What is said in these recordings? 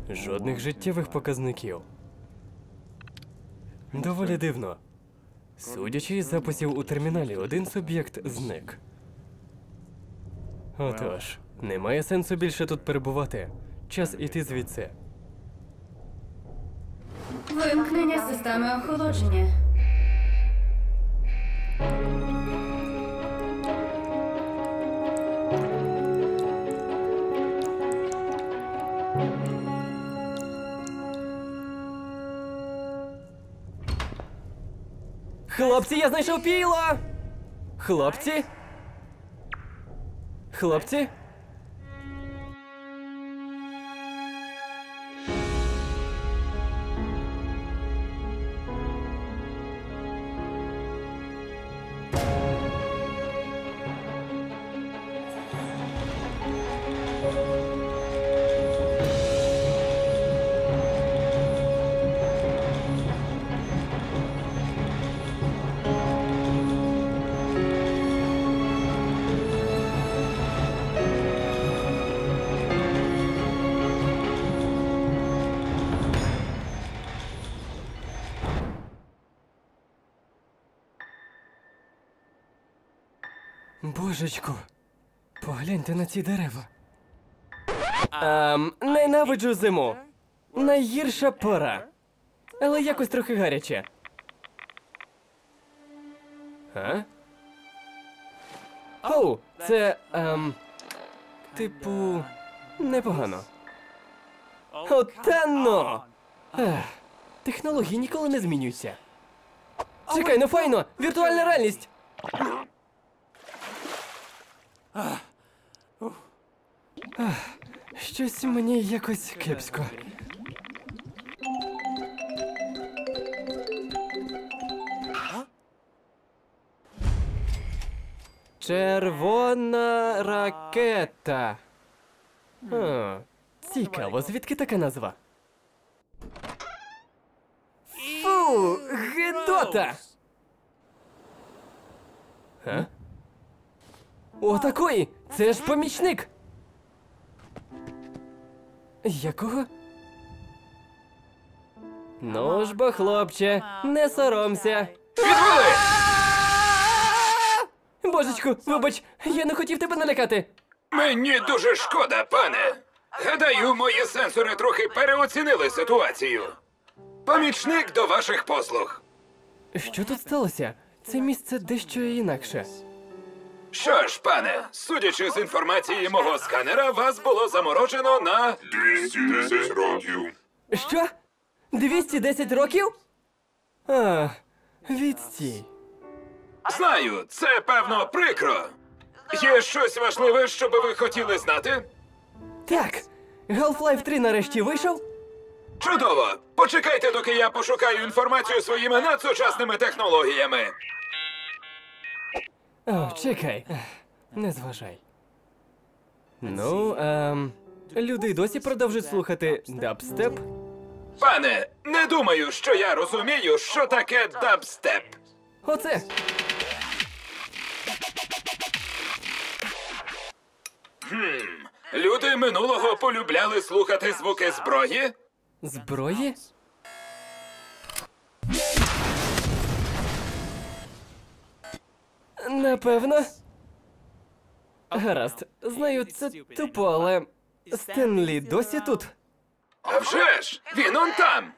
Жодних життєвих показників. Доволі дивно. Судячи із записів у терміналі, один суб'єкт зник. Отож, немає сенсу більше тут перебувати. Час іти звідси. Вимкнення системи охолодження. Хлопці, я знайшов піло! Хлопці? Хлопці? Божечку, погляньте на ці дерева. Ненавиджу зиму. Найгірша пора. Але якось трохи гаряче. А? Оу, це, типу, непогано. О, та ну! Технології ніколи не змінюються. Чекай, ну файно! Віртуальна реальність! Щось мені якось кепсько. Червона ракета. О, цікаво, звідки така назва? Фу, гидота! А? Отакої! Це ж помічник! Якого? Ну ж бо, хлопче, не соромся. Відвали! Божечку, вибач, я не хотів тебе налякати. Мені дуже шкода, пане. Гадаю, мої сенсори трохи переоцінили ситуацію. Помічник до ваших послуг. Що тут сталося? Це місце дещо інакше. Що ж, пане, судячи з інформації мого сканера, вас було заморожено на 210 років. Що? 210 років? А, відстій. Знаю, це певно прикро. Є щось важливе, що би ви хотіли знати? Так, Half-Life 3 нарешті вийшов? Чудово! Почекайте, доки я пошукаю інформацію своїми надсучасними технологіями. О, чекай. Не зважай. Ну, люди досі продовжують слухати дабстеп? Пане, не думаю, що я розумію, що таке дабстеп. Оце! Люди минулого полюбляли слухати звуки зброї? Зброї? Напевно. Гаразд, знаю, це тупо, але Стен Лі досі тут? А вже ж! Він он там!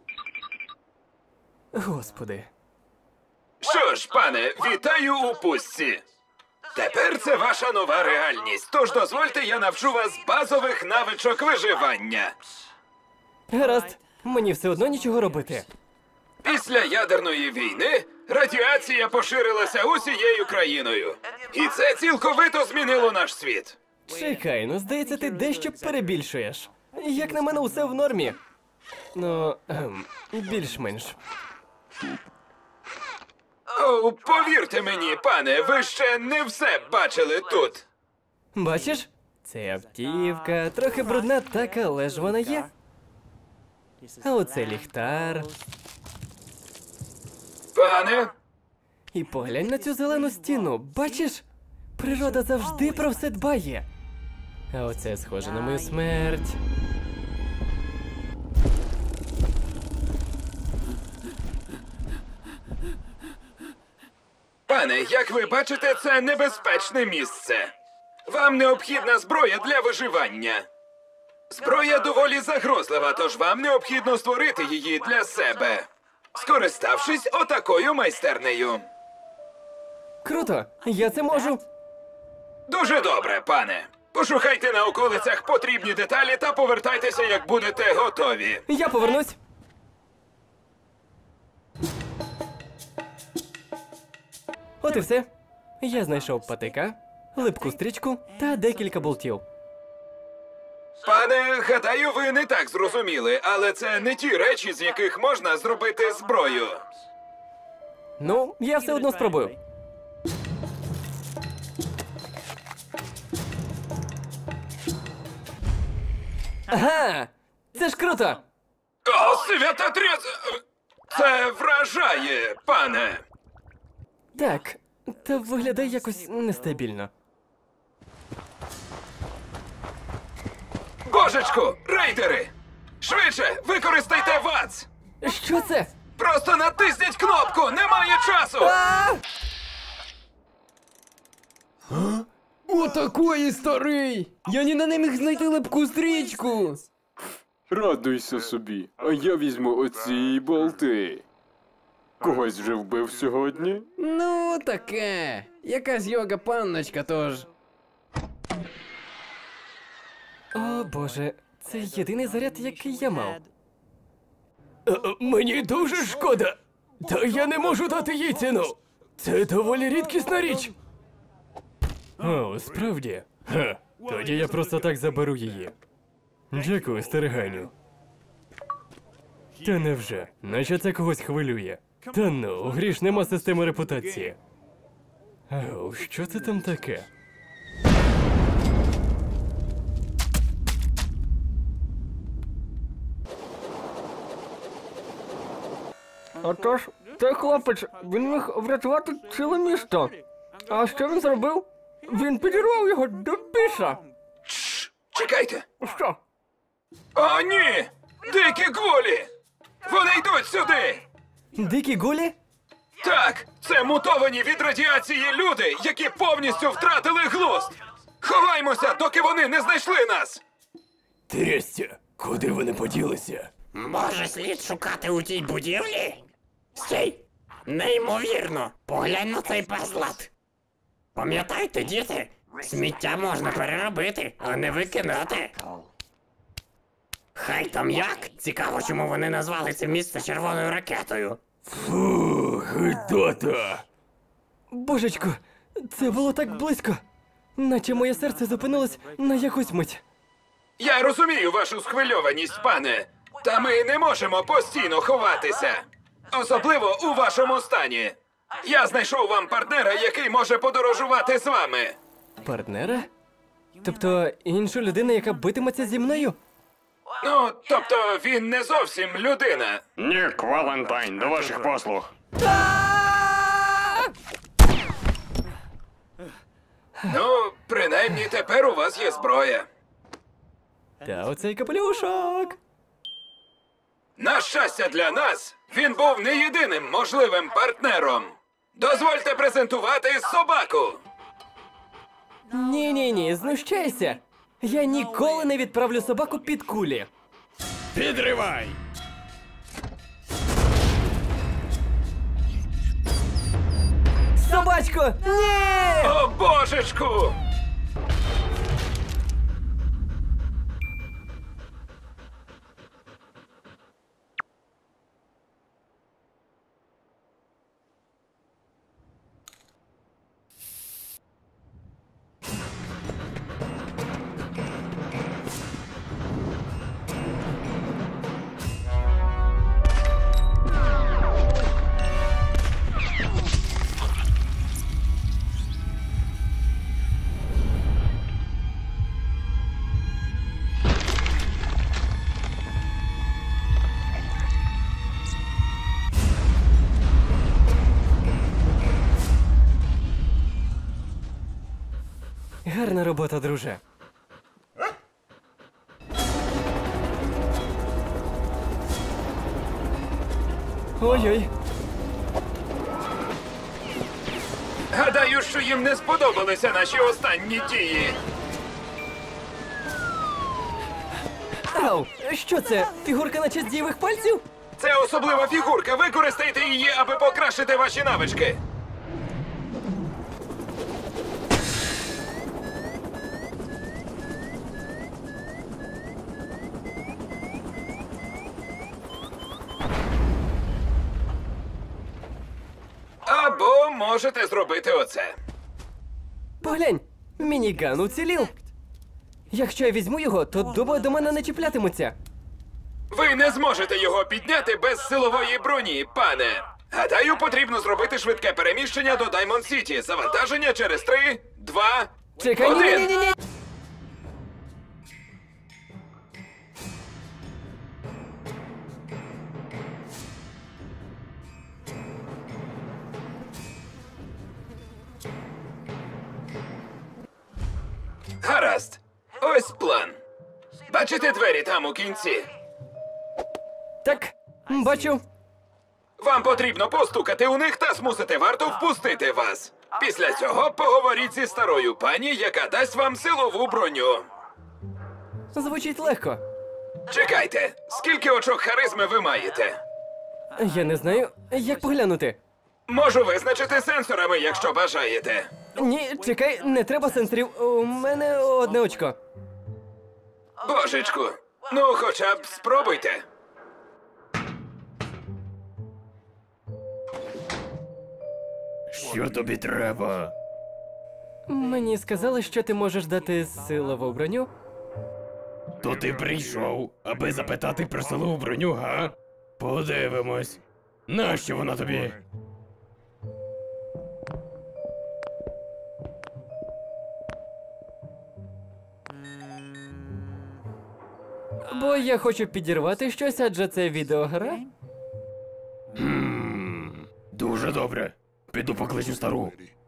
Господи. Що ж, пане, вітаю у пустці. Тепер це ваша нова реальність, тож дозвольте, я навчу вас базових навичок виживання. Гаразд, мені все одно нічого робити. Після ядерної війни радіація поширилася усією країною. І це цілковито змінило наш світ. Чекай, ну здається, ти дещо перебільшуєш. Як на мене, усе в нормі. Ну, більш-менш. О, повірте мені, пане, ви ще не все бачили тут. Бачиш? Це автівка, трохи брудна, так, але ж вона є. А оце ліхтар. Пане? І поглянь на цю зелену стіну, бачиш? Природа завжди про все дбає. А оце схоже на мою смерть. Пане, як ви бачите, це небезпечне місце. Вам необхідна зброя для виживання. Зброя доволі загрозлива, тож вам необхідно створити її для себе, скориставшись отакою майстернею. Круто! Я це можу! Дуже добре, пане. Пошукайте на околицях потрібні деталі та повертайтеся, як будете готові. Я повернусь! От і все. Я знайшов патика, липку стрічку та декілька болтів. Пане, гадаю, ви не так зрозуміли, але це не ті речі, з яких можна зробити зброю. Ну, я все одно спробую. Ага! Це ж круто! О, святотряс! Це вражає, пане! Так, та виглядає якось нестабільно. Божечку, рейдери! Швидше, використайте ВАЦ! Що це? Просто натисніть кнопку, немає часу! Отакої, старий! Я ні не міг знайти липку стрічку! Радуйся собі, а я візьму оці болти. Когось вже вбив сьогодні? Ну, таке. Якась йога панночка, тож. О боже, це єдиний заряд, який я мав. Мені дуже шкода. Та я не можу дати їй ціну. Це доволі рідкісна річ. О, справді? Ха, тоді я просто так заберу її. Дякую, стариганю. Та невже? Наче це когось хвилює. Та ну, у грі ж нема системи репутації. Ау, що це там таке? Отож, цей хлопець, він міг врятувати ціле місто. А що він зробив? Він підірвав його до біса. Чекайте! Що? О, ні! Дикі гулі! Вони йдуть сюди! Дикі гулі? Так, це мутовані від радіації люди, які повністю втратили глузд! Ховаймося, доки вони не знайшли нас! Трясся, куди вони поділися? Може, слід шукати у тій будівлі? Стій! Неймовірно! Поглянь на цей безлад! Пам'ятайте, діти, сміття можна переробити, а не викидати. Хай там як? Цікаво, чому вони назвали це місце червоною ракетою. Фу, гидота. Божечко, це було так близько. Наче моє серце зупинилось на якусь мить. Я розумію вашу схвильованість, пане, та ми не можемо постійно ховатися. Особливо у вашому стані. Я знайшов вам партнера, який може подорожувати з вами. Партнера? Тобто іншу людину, яка битиметься зі мною? Ну, тобто він не зовсім людина. Нік Валентайн, до ваших послуг. Ну, принаймні тепер у вас є зброя. Та оцей капелюшок. На щастя для нас, він був не єдиним можливим партнером. Дозвольте презентувати собаку. Ні-ні-ні, знущайся. Я ніколи не відправлю собаку під кулі. Підривай! Собачко! Ні! О, божечку! Гарна робота, друже. Ой-ой. Гадаю, що їм не сподобалися наші останні дії. Ау, що це? Фігурка на честь дієвих пальців? Це особлива фігурка. Використайте її, аби покращити ваші навички. Або можете зробити оце. Поглянь, мініган уцілів. Якщо я візьму його, то дуби до мене не чіплятимуться. Ви не зможете його підняти без силової броні, пане. Гадаю, потрібно зробити швидке переміщення до Даймонд Сіті. Завантаження через 3, 2, Чекай, 1. ні-ні-ні-ні! Гаразд. Ось план. Бачите двері там у кінці? Так, бачу. Вам потрібно постукати у них та змусити варту впустити вас. Після цього поговоріть зі старою пані, яка дасть вам силову броню. Звучить легко. Чекайте, скільки очок харизми ви маєте? Я не знаю, як поглянути. Можу визначити сенсорами, якщо бажаєте. Ні, чекай, не треба сенсорів. У мене одне очко. Божечку, ну хоча б спробуйте. Що тобі треба? Мені сказали, що ти можеш дати силову броню. То ти прийшов, аби запитати про силову броню, га? Подивимось. Нащо вона тобі? Бо я хочу підірвати щось, адже це відеогра. Дуже добре. Піду покличу стару.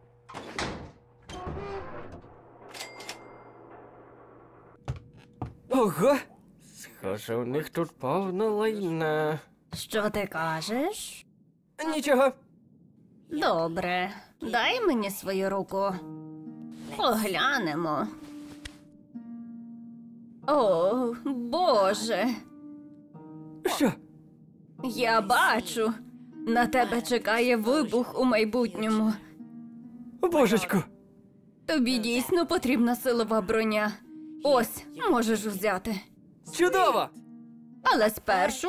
Ого! Схоже, у них тут повна лайна. Що ти кажеш? Нічого. Добре, дай мені свою руку. Поглянемо. О, Боже, Що? я бачу. На тебе чекає вибух у майбутньому. Божечку! Тобі дійсно потрібна силова броня. Ось, можеш взяти. Чудово! Але спершу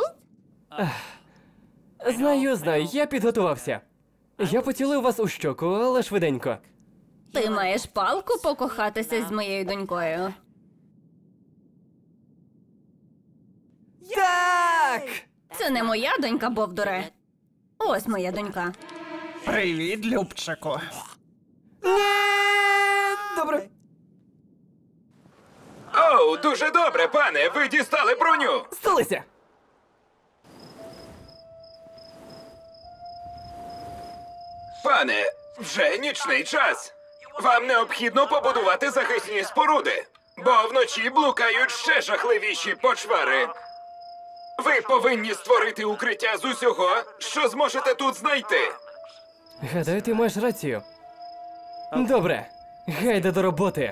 Знаю, я підготувався. Я поцілив вас у щоку, але швиденько. ти маєш палку покохатися з моєю донькою. Так! Це не моя донька, Бовдуре. Ось моя донька. Привіт, Любчику. Добре. Оу, дуже добре, пане, ви дістали броню. Сталися! Пане, вже нічний час. Вам необхідно побудувати захисні споруди, бо вночі блукають ще жахливіші почвари. Ви повинні створити укриття з усього, що зможете тут знайти. Гадаю, ти маєш рацію. Добре, гайда до роботи.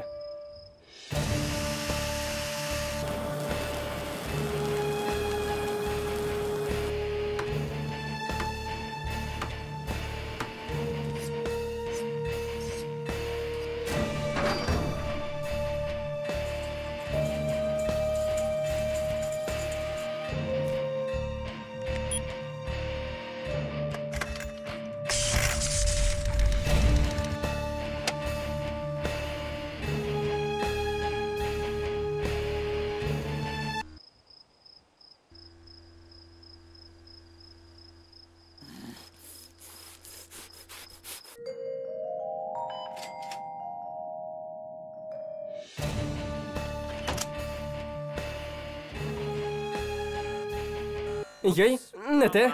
Йой, не те.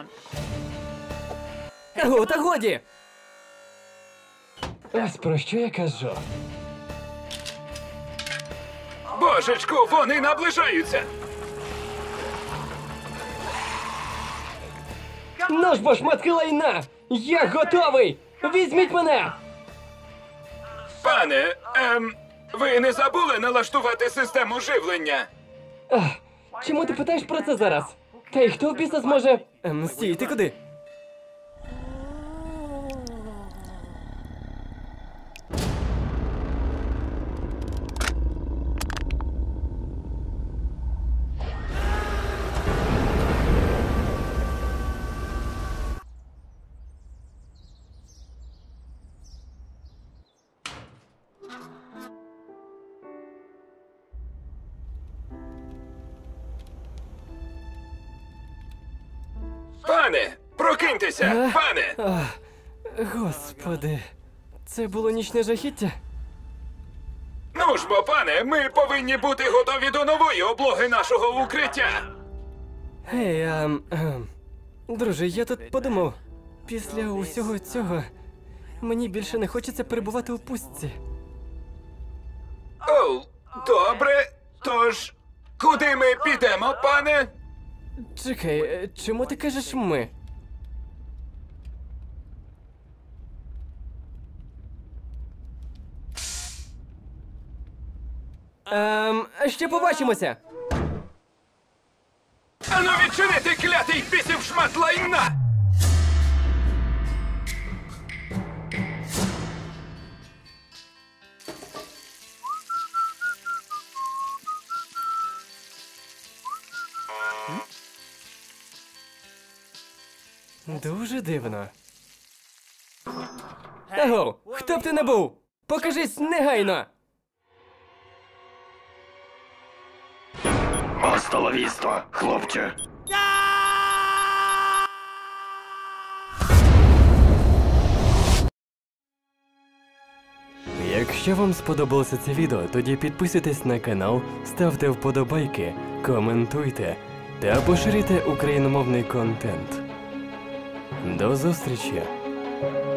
О, та годі! Ось про що я кажу. Божечку, вони наближаються. Ну ж бо шматки лайна! Я готовий! Візьміть мене! Пане, ви не забули налаштувати систему живлення? Чому ти питаєш про це зараз? Та й хто в біса зможе... Стій, ти куди? Пане, прокиньтеся! Пане! Господи, це було нічне жахіття? Ну ж бо, пане, ми повинні бути готові до нової облоги нашого укриття! Гей, друже, я тут подумав, після усього цього мені більше не хочеться перебувати у пустці. Оу, добре, тож, куди ми підемо, пане? Чекай, чому ти кажеш ми? Ще побачимося! Ану відчинити клятий бісів шмат лайна! Дуже дивно. Аго, хто б ти не був? Покажись негайно! Hasta la vista, хлопче. Якщо вам сподобалося це відео, тоді підписуйтесь на канал, ставте вподобайки, коментуйте та поширюйте україномовний контент. До зустрічі!